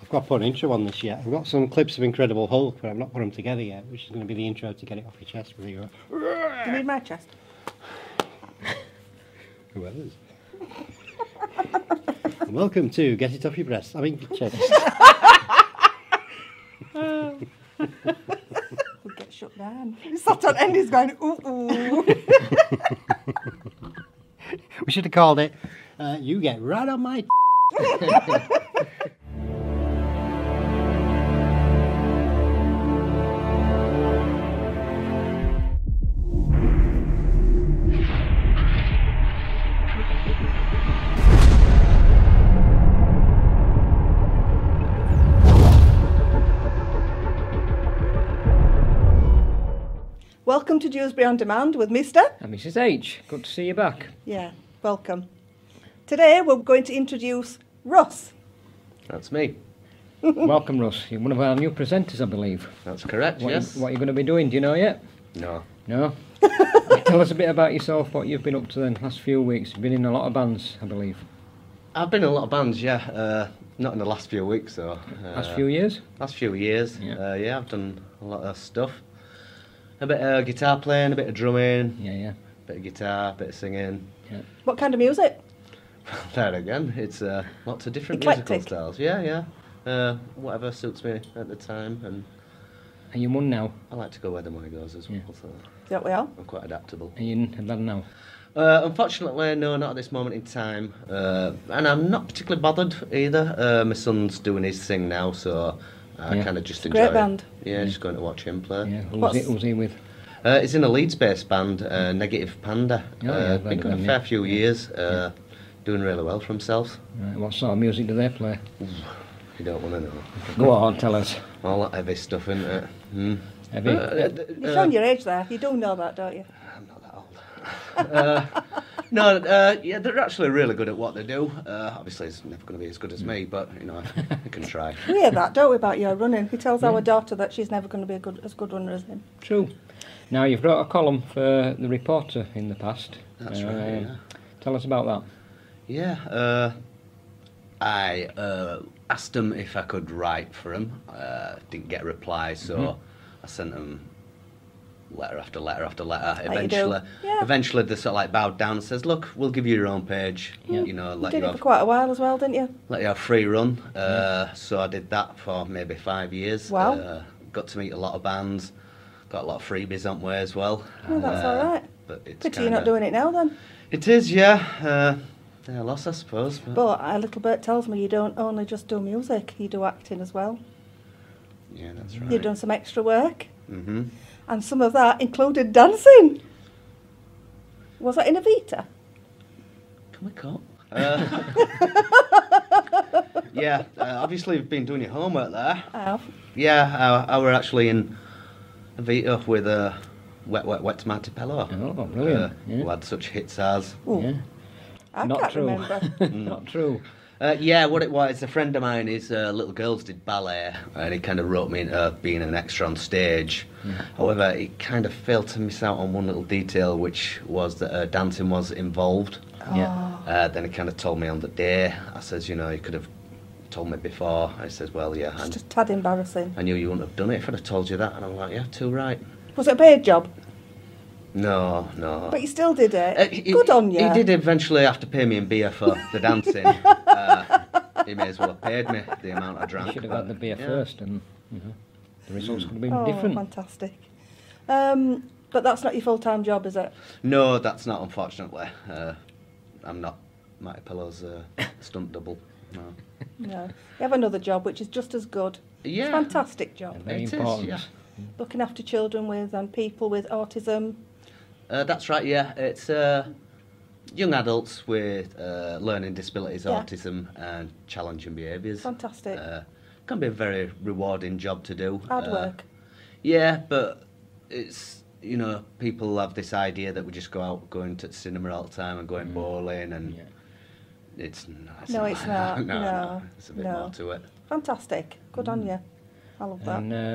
I've got to put an intro on this yet. I've got some clips of Incredible Hulk, but I've not put them together yet, which is going to be the intro to get it off your chest with you. You need my chest? Whoever's. And welcome to Get It Off Your Breast. I mean, your chest. We'll get shut down. He sat on end, he's going, ooh, ooh. We should have called it, You Get Right on My Welcome to Dewsbury On Demand with Mr. And Mrs H. Good to see you back. Yeah, welcome. Today we're going to introduce Russ. That's me. Welcome, Russ. You're one of our new presenters, I believe. That's correct, yes. What are you going to be doing? Do you know yet? No. No? Tell us a bit about yourself, what you've been up to the last few weeks. You've been in a lot of bands, I believe. I've been in a lot of bands, yeah. Not in the last few weeks, though. Last few years? Last few years, Yeah. yeah. I've done a lot of stuff. A bit of guitar playing, a bit of drumming, Yeah. a bit of guitar, a bit of singing. Yeah. What kind of music? There again, it's lots of different Eclectic. musical styles. Yeah. Whatever suits me at the time, and Are you mum now? I like to go where the money goes as well, Yeah. so Is that we are? I'm quite adaptable. Are you in bed now? Unfortunately, no, not at this moment in time. And I'm not particularly bothered either. My son's doing his thing now, so I Yeah. kind of just a enjoy great it. band. Yeah, just going to watch him play. Yeah. What's- Who's he with? He's in a Leeds-based band, Negative Panda. Oh, yeah, I've been heard of going a them, fair yeah. few years, doing really well for himself. Right, what sort of music do they play? You don't want to know. Go on, tell us. All that heavy stuff, isn't it? Heavy? You're showing your age there. You do know that, don't you? I'm not that old. No, yeah, they're actually really good at what they do. Obviously, it's never going to be as good as me, but you know, I can try. We hear that, don't we, about your running? He tells our daughter that she's never going to be as good runner as him. True. Now, you've wrote a column for The Reporter in the past. That's right. Yeah. Tell us about that. Yeah, I asked them if I could write for them. Didn't get a reply, so I sent them letter after letter after letter. Like you do. Yeah. Eventually, they sort of like bowed down and says, "Look, we'll give you your own page. Yeah. You know, You let did you it for have quite a while as well, didn't you? let you have free run." So I did that for maybe 5 years. Wow. Got to meet a lot of bands. Got a lot of freebies on way as well. Oh, that's all right. But it's Pity you're not kinda- doing it now then. It is, yeah. They're a loss, I suppose. But a little bit tells me you don't only just do music, you do acting as well. Yeah, that's right. You've done some extra work, Mm-hmm. and some of that included dancing. Was that in a Vita? Can we cut? Yeah, obviously you've been doing your homework there. I have. Yeah, I were actually in a Vita with a Wet Tomato Pillow. Oh, brilliant. Who had such hits as. Ooh, Yeah. I Not can't true. remember. Not true. Yeah, what it was, a friend of mine, his little girls did ballet, and he kind of wrote me into being an extra on stage. However, he kind of failed to miss out on one little detail, which was that dancing was involved. Yeah. Then he kind of told me on the day. I says, you know, you could have told me before. I says, well, yeah, It's just a tad embarrassing. I knew you wouldn't have done it if I'd have told you that. And I'm like, yeah, too right. Was it a paid job? No. But you still did it. He- Good on you. He did eventually have to pay me in beer for the dancing. He may as well have paid me the amount I drank. You should have but, had the beer yeah. first, and the results could have been Oh, different. fantastic. But that's not your full-time job, is it? No, that's not, unfortunately. I'm not Matty Pillow's stunt double. No. No. You have another job which is just as good. Yeah. It's a fantastic job. Very It is, important. yeah. Looking after children with and people with autism. That's right, yeah. It's young adults with learning disabilities, Yeah. autism, and challenging behaviours. Fantastic. Can be a very rewarding job to do. Hard work. Yeah, but it's, you know, people have this idea that we just go out going to the cinema all the time and going bowling, and Yeah. it's not. No, it's not. no, No, it's a bit no. more to it. Fantastic. Good on you. I love that. And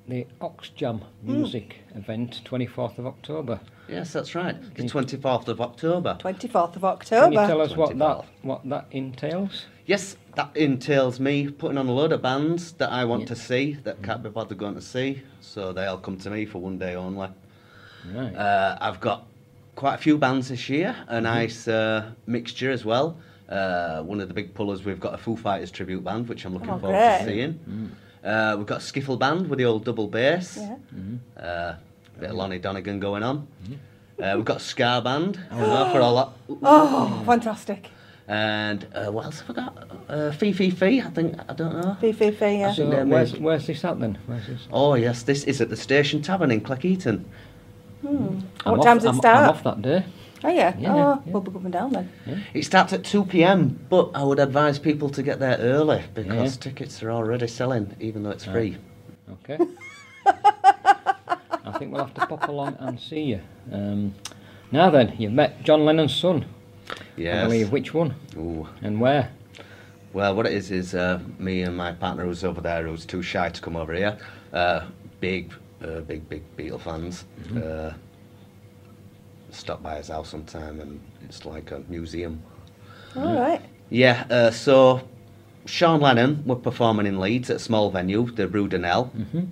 the Ox Jam music event, 24th of October. Yes, that's right. The 24th of October. 24th of Can October. you tell us what 24th. that entails? Yes, that entails me putting on a load of bands that I want to see, that can't be bothered going to see, so they'll come to me for one day only. Right. I've got quite a few bands this year, a nice mixture as well. One of the big pullers, we've got a Foo Fighters tribute band, which I'm looking forward great. to seeing. We've got a skiffle band with the old double bass. Yeah. A bit of Lonnie Donegan going on. We've got a ska band for all that. Oh, fantastic. And what else have I got? Fee, I think, I don't know. Fee, yeah. So they're where's amazing. this at then? Where's this? Oh yes, this is at the Station Tavern in Cleckheaton. What time does it start? I'm off that day. Oh, yeah. Yeah, Oh, yeah. we'll be coming down then. It starts at 2 p.m, but I would advise people to get there early because Yeah. tickets are already selling, even though it's free. Okay. I think we'll have to pop along and see you. Now then, you've met John Lennon's son. Yes. I believe. Which one? Ooh. And where? Well, what it is me and my partner who's over there, who's too shy to come over here, big Beatle fans. Stop by his house sometime, and it's like a museum. All right. Yeah. So Sean Lennon were performing in Leeds at a small venue, the Rue de Nel.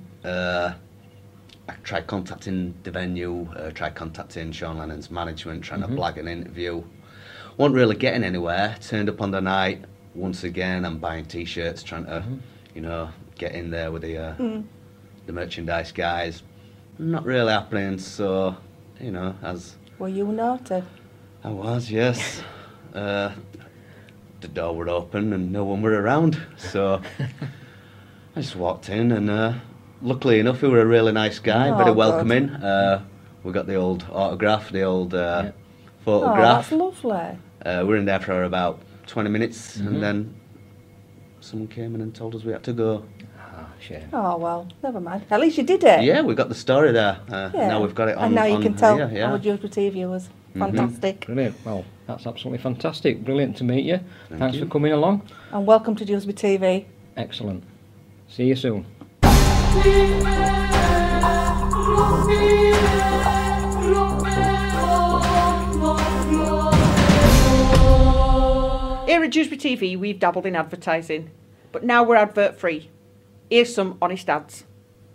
I tried contacting the venue, tried contacting Sean Lennon's management, trying to blag an interview. Wasn't really getting anywhere. Turned up on the night. Once again, I'm buying T-shirts, trying to, get in there with the merchandise guys. Not really happening. So, as Were you naughty? I was, yes. The door were open and no one were around. So I just walked in, and luckily enough, he were a really nice guy, Oh, very good. welcoming. We got the old autograph, the old Oh, photograph. that's lovely. We were in there for about 20 minutes, and then someone came in and told us we had to go. Ah, shame. Oh, well, never mind. At least you did it. Yeah, we got the story there. Yeah. Now we've got it on. And now you on can tell here, yeah. our Dewsbury viewers. Fantastic. Brilliant. Well, that's absolutely fantastic. Brilliant to meet you. Thanks you. for coming along. And welcome to Dewsbury TV. Excellent. See you soon. Here at Dewsbury TV, we've dabbled in advertising, but now we're advert free. Here's some honest ads.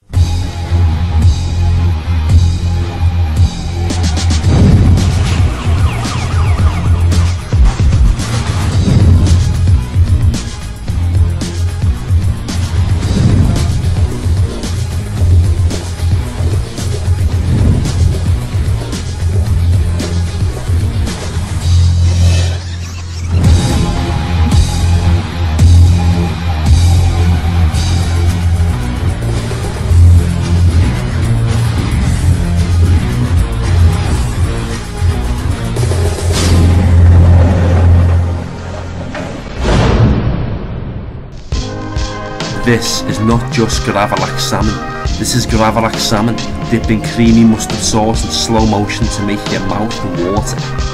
This is not just Gravlax salmon. This is Gravlax salmon dipped in creamy mustard sauce in slow motion to make your mouth water.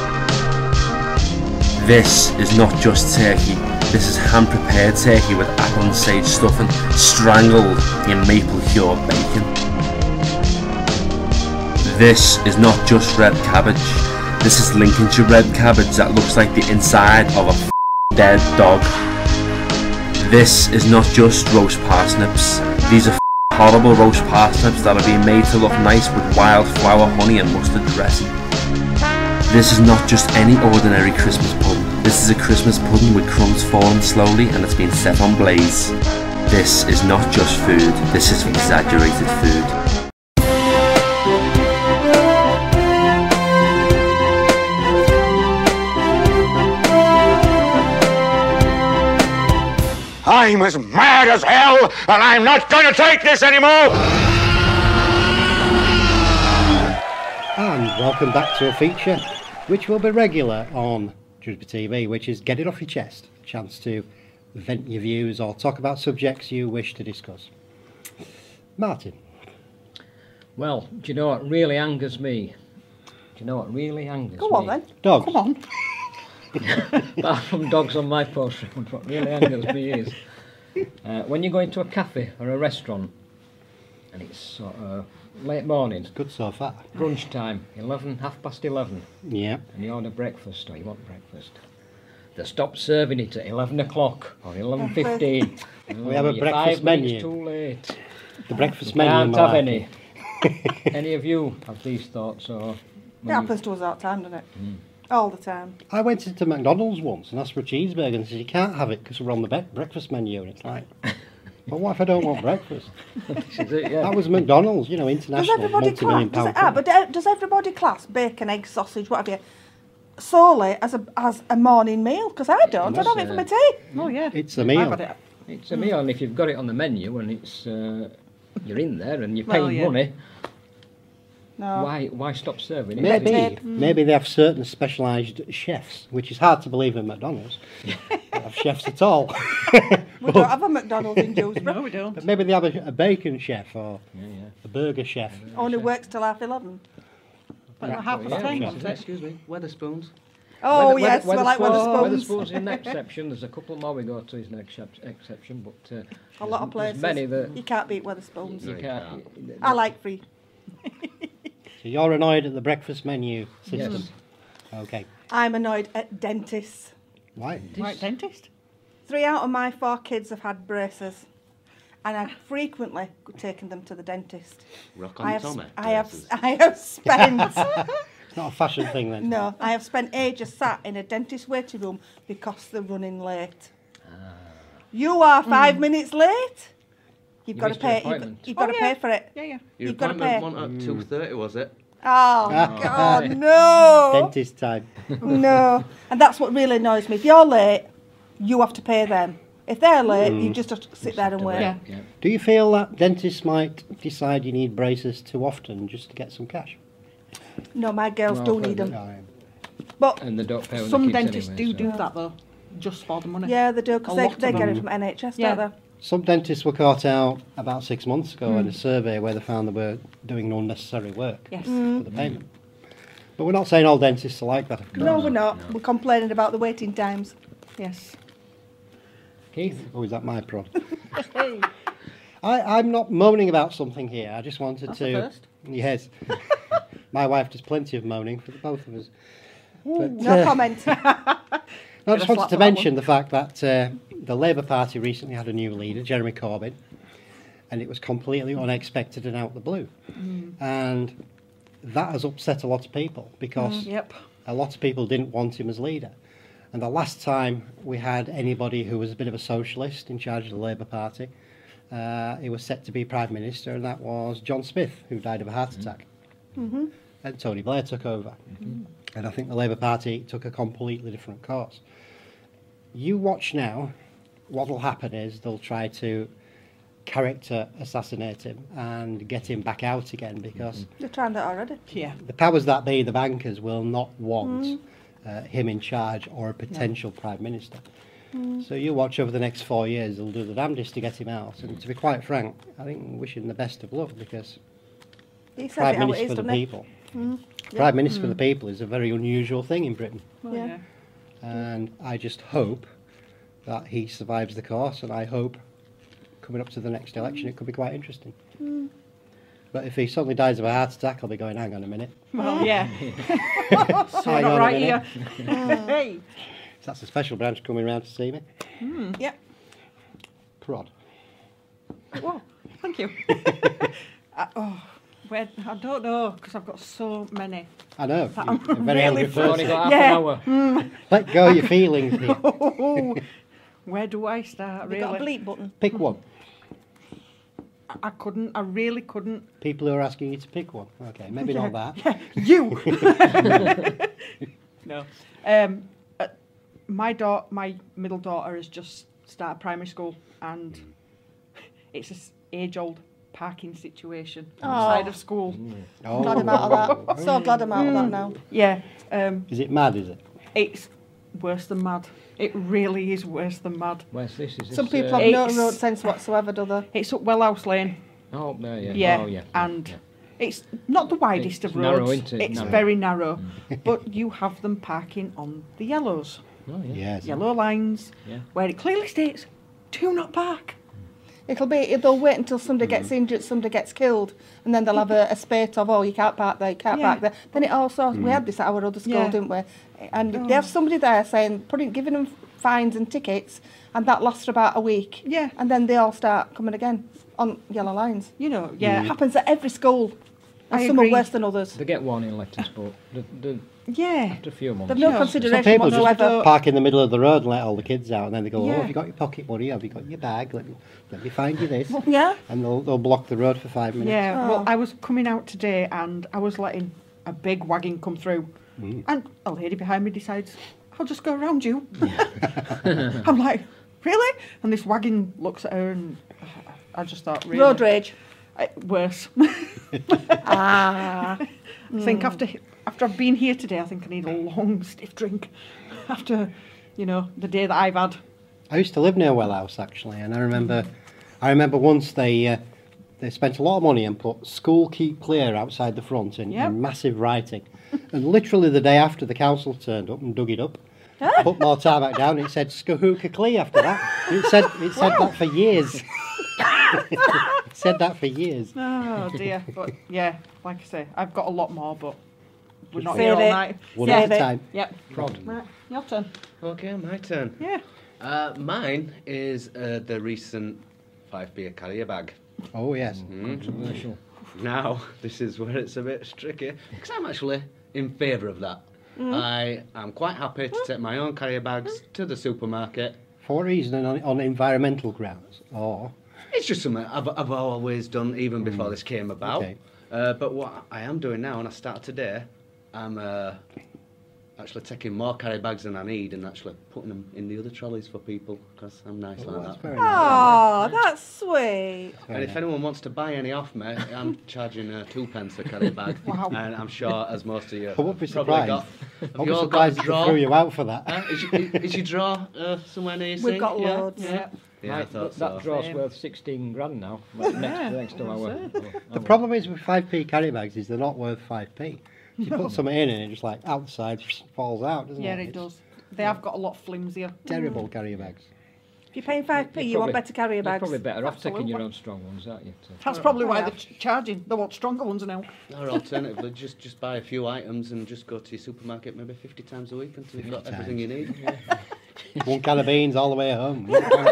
This is not just turkey. This is hand prepared turkey with apple and sage stuffing strangled in maple cured bacon. This is not just red cabbage. This is Lincolnshire red cabbage that looks like the inside of a dead dog. This is not just roast parsnips. These are horrible roast parsnips that are being made to look nice with wildflower, honey and mustard dressing. This is not just any ordinary Christmas pudding. This is a Christmas pudding with crumbs falling slowly and it's been set on blaze. This is not just food, this is exaggerated food. I'm as mad as hell, and I'm not going to take this anymore! And welcome back to a feature which will be regular on Dewsbury TV, which is Get It Off Your Chest. A chance to vent your views or talk about subjects you wish to discuss. Martin. Well, do you know what really angers me? Do you know what really angers Go me? on then. Dogs. Come on. Apart from dogs on my poster, what really angers me is when you go into a cafe or a restaurant and it's sort of late morning, Good so far. brunch time, 11, 11:30, Yeah. and you order breakfast, or you want breakfast. They stop serving it at 11 o'clock or 11:15. We have a You're breakfast 5 minutes menu. too late. The breakfast You menu. can't in have Malarkey. any. Any of you have these thoughts, or It happens to us all the time, doesn't it? All the time. I went into McDonald's once and asked for a cheeseburger and they said you can't have it because we're on the breakfast menu, and it's like, but what if I don't want breakfast? this is it, yeah. That was McDonald's, you know, Does international everybody class? multi-million pound company. Does everybody class bacon, egg, sausage, whatever, solely as a morning meal? Because I don't. I'd have it for my tea. Oh yeah. It's a I've meal. had it. It's a meal, and if you've got it on the menu and it's you're in there and you're Well, paying yeah. money, No. why stop serving it? Maybe they have certain specialised chefs, which is hard to believe in McDonald's. They have chefs at all. We don't have a McDonald's in Dewsbury. No, we don't. But maybe they have a bacon chef or Yeah, yeah. a burger chef. Only works till 11:30. But not half Yeah, past 10, yeah. wasn't it? Excuse me, Weatherspoons. Oh, yes, we like Wetherspoons. Wetherspoons in the exception. There's a couple more we go to is an exception, but A lot of places. there's many that You can't beat Wetherspoons. you can't. I like free. So you're annoyed at the breakfast menu system? Yes. Okay. I'm annoyed at dentists. Why? Right, dentist. 3 out of my 4 kids have had braces, and I've frequently taken them to the dentist. Rock on I the have, Tommy. I have spent It's not a fashion thing then. no, I have spent ages sat in a dentist waiting room because they're running late. You are 5 minutes late. You've You got to missed your pay. appointment. You've got to yeah. pay for it. Yeah, yeah. Your You've gotta appointment pay. one at 2:30, was it? Oh God, no, Dentist time. no. And that's what really annoys me. If you're late, you have to pay them. If they're late, you just have to sit there and wait. Yeah. Yeah. Do you feel that dentists might decide you need braces too often just to get some cash? No, my girls No, do but need them. No. But And they don't pay when Some the kids dentists anyway, do so. that though, just for the money. yeah, they do because A they lot get of it them. from NHS, Yeah. don't they? Some dentists were caught out about 6 months ago in a survey where they found they were doing unnecessary work Yes. for the payment. But we're not saying all dentists are like that, of course. No, we're not. We're complaining about the waiting times. Yes. Keith, Oh, is that my prod? Hey. I'm not moaning about something here. I just wanted That's to. a first. Yes. My wife does plenty of moaning for the both of us. But, No comment. no, I Get just a wanted slap to for that mention the fact that the Labour Party recently had a new leader, Jeremy Corbyn, and it was completely unexpected and out of the blue. And that has upset a lot of people because Yep. a lot of people didn't want him as leader. And the last time we had anybody who was a bit of a socialist in charge of the Labour Party, he was set to be Prime Minister, and that was John Smith, who died of a heart attack. And Tony Blair took over. And I think the Labour Party took a completely different course. You watch now, what will happen is they'll try to character assassinate him and get him back out again because They're trying that already. Yeah. the powers that be, the bankers, will not want him in charge or a potential Prime Minister. So you watch over the next 4 years, they'll do the damnedest to get him out. And to be quite frank, I think we wish him the best of luck because He says Prime it how it Minister is, for the doesn't he? people. Prime Minister for the people is a very unusual thing in Britain. Well, Yeah. yeah. And I just hope that he survives the course, and I hope coming up to the next election it could be quite interesting. But if he suddenly dies of a heart attack, I'll be going, hang on a minute. Well, yeah. So Hang not on a right minute. here. Hey. That's a special branch coming round to see me. Yep. Prod. Whoa. Thank you. Where, I don't know because I've got so many. I know, I'm you're a very really angry you've only person. got half Yeah. an hour. Let go of your feelings here. Oh, where do I start? Have you Really, got a bleep button? Pick one. I couldn't. I really couldn't. People who are asking you to pick one. Okay, maybe not that. You. No. My middle daughter has just started primary school, and it's an age-old parking situation outside of school. Oh. Glad I'm out of that. So glad I'm out of that now. Yeah. Is it mad, is it? It's worse than mad. It really is worse than mad. Where's this? Is Some this, people have no It's- road sense whatsoever, do they? It's up Wellhouse Lane. Oh, there, yeah. Yeah. Oh, yeah. And yeah. it's not the widest It's of narrow, roads. isn't it? It's Narrow. very narrow. But you have them parking on the yellows. Oh, yeah. Yes. Yellow lines, Yeah. where it clearly states, do not park. They'll wait until somebody gets injured, somebody gets killed, and then they'll have a spate of, oh, you can't park there, you can't park there. Then it all sorts. We had this at our other school, didn't we? And they have somebody there saying, giving them fines and tickets, and that lasts for about a week. Yeah. And then they all start coming again on yellow lines. You know, It happens at every school. And I some are agree. worse than others. They get warning letters, but after a few months. They've no Some consideration people whatsoever. just park in the middle of the road and let all the kids out, and then they go, oh, Yeah. have you got your pocket money? Have you got your bag? Let me find you this. Yeah. And they'll block the road for 5 minutes. Yeah, well, I was coming out today and I was letting a big wagon come through. And a lady behind me decides, I'll just go around you. I'm like, really? And this wagon looks at her and I just thought, really? Road rage. Worse. Ah. I think after I've been here today, I think I need a long, stiff drink. After, the day that I've had. I used to live near Well House actually, and I remember once they spent a lot of money and put "School Keep Clear" outside the front in massive writing, and literally the day after the council turned up and dug it up, put more tar back down, it said "Skahooka Clee" after that. It said that for years. It said that for years. Oh dear. But yeah, like I say, I've got a lot more, but we're not Save here all it. night. One at a time. Yep. Prod. Right, your turn. Okay, my turn. Yeah. Mine is the recent 5p carrier bag. Oh yes. Controversial. Now, this is where it's a bit tricky, because I'm actually in favour of that. I am quite happy to take my own carrier bags to the supermarket. For what reason? On environmental grounds, or It's just something I've always done, even before this came about. Okay. But what I am doing now, and I start today, I'm actually taking more carry bags than I need and actually putting them in the other trolleys for people, because I'm nice oh, like that's that. very nice. Oh, that's sweet. And if anyone wants to buy any off me, I'm charging 2p a carry bag. Wow. And I'm sure, as most of you I wouldn't be probably surprised. got, I have was you all got a surprised if they draw? threw you out for that. Is your draw somewhere near your We've sink? got Yeah? loads. Yeah. Yeah, I Right, thought but that so. draw's Same. worth 16 grand now. Next to our. The problem is with 5p carry bags is they're not worth 5p. You put something in and it just like out the side falls out, doesn't Yeah, it? it It's does. They have got a lot flimsier. terrible carrier bags. If you're paying 5p, you want better carrier You're bags. probably better off taking your Absolutely. own strong ones, aren't you? That's probably why Yeah. they're charging. They want stronger ones now. Or alternatively, just buy a few items and just go to your supermarket maybe 50 times a week until you've got 50 everything you need. One can of beans all the way home.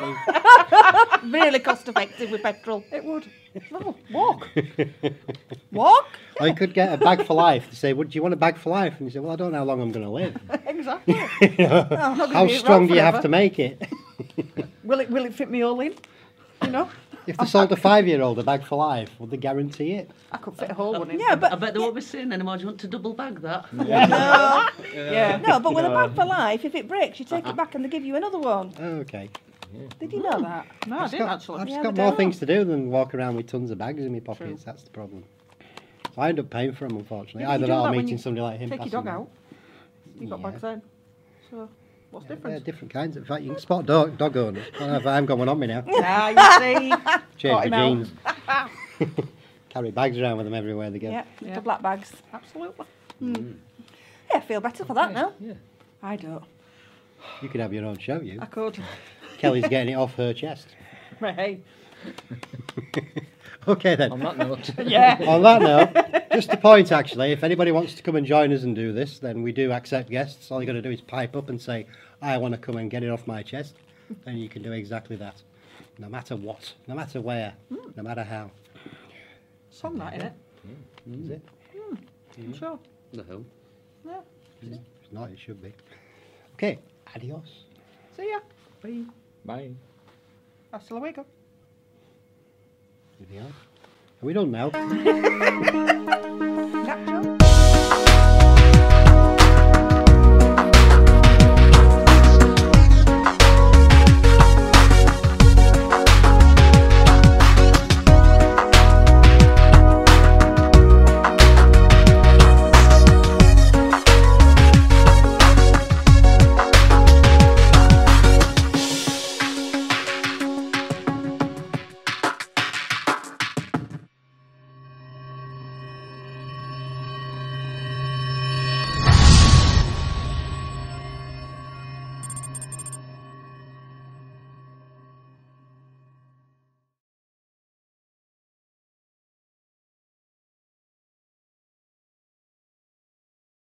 Really cost effective with petrol. It would. Well, walk. Walk? Or you could get a bag for life. They say, well, do you want a bag for life? And you say, well, I don't know how long I'm going to live. Exactly. How strong do you have to make it? Will it fit me all in? You know? If they sold a 5-year-old a bag for life, would they guarantee it? I could fit a whole one in. Yeah, but I bet they won't be saying anymore. Do you want to double bag that? Yeah. no, but with a bag for life, if it breaks, you take it back and they give you another one. Oh, okay. Did you know that? No, I didn't actually. I've just Yeah, got they more don't. things to do than walk around with tons of bags in my pockets. True. That's the problem. So I end up paying for them, unfortunately. Yeah, but you Either do that or that when meeting you somebody like him. Take your passing dog by. out. You've got Yeah. bags then. So, what's Yeah, different? different kinds. In fact, you can spot dog owners. I don't know if I'm going on me now. Ah, you see. Got Change him the out. jeans. Carry bags around with them everywhere they go. Yeah, Yeah. the black bags. Absolutely. Yeah, I feel better for that now. Yeah. I don't. You could have your own show, you. I could. Kelly's getting it off her chest. Hey. Okay then. On that note. Yeah. On that note, just a point actually, if anybody wants to come and join us and do this, then we do accept guests. All you got to do is pipe up and say, I want to come and get it off my chest. And you can do exactly that. No matter what, no matter where, no matter how. Some that in it. Is it? I'm sure. No. Yeah. If not, it should be. Okay, adios. See ya. Bye. Bye. Hasta luego. Anything else? Are we done now?